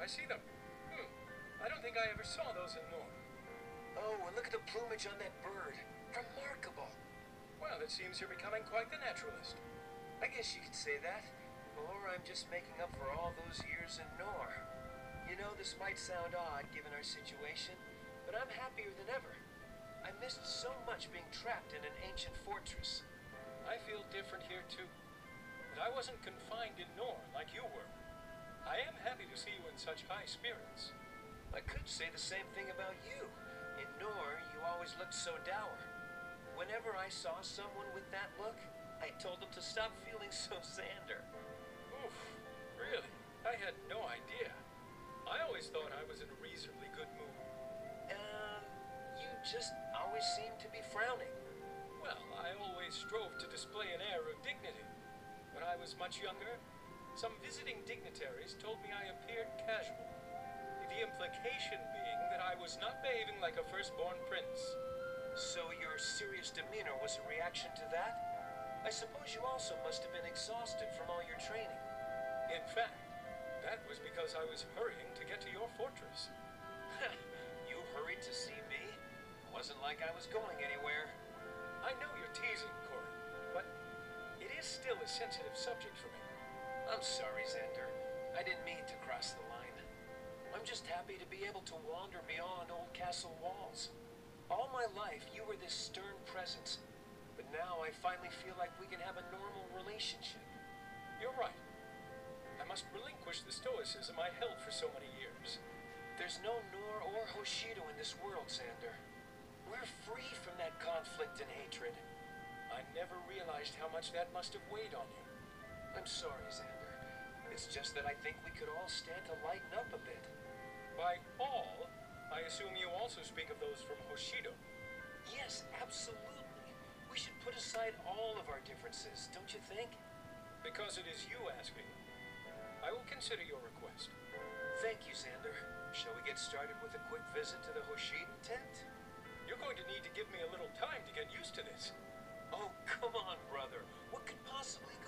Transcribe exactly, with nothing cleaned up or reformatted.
I see them. Hmm. I don't think I ever saw those in Nor. Oh, and look at the plumage on that bird. Remarkable. Well, it seems you're becoming quite the naturalist. I guess you could say that. Or I'm just making up for all those years in Nor. You know, this might sound odd given our situation, but I'm happier than ever. I missed so much being trapped in an ancient fortress. I feel different here too. But I wasn't confined in Nor like you were. I am happy to see you in such high spirits. I could say the same thing about you. In Nor, you always looked so dour. Whenever I saw someone with that look, I told them to stop feeling so Xander. Oof, really? I had no idea. I always thought I was in a reasonably good mood. Um, you just always seemed to be frowning. Well, I always strove to display an air of dignity. When I was much younger, some visiting dignitaries told me I appeared casual. The implication being that I was not behaving like a firstborn prince. So your serious demeanor was a reaction to that? I suppose you also must have been exhausted from all your training. In fact, that was because I was hurrying to get to your fortress. You hurried to see me? It wasn't like I was going anywhere. I know you're teasing, Corey, but it is still a sensitive subject for me. I'm sorry, Xander. I didn't mean to cross the line. I'm just happy to be able to wander beyond old castle walls. All my life, you were this stern presence, but now I finally feel like we can have a normal relationship. You're right. I must relinquish the stoicism I held for so many years. There's no Nor or Hoshido in this world, Xander. We're free from that conflict and hatred. I never realized how much that must have weighed on you. I'm sorry, Xander. It's just that I think we could all stand to lighten up a bit. By all, I assume you also speak of those from Hoshido. Yes, absolutely. We should put aside all of our differences, don't you think? Because it is you asking, I will consider your request. Thank you, Xander. Shall we get started with a quick visit to the Hoshidan tent? You're going to need to give me a little time to get used to this. Oh, come on, brother. What could possibly go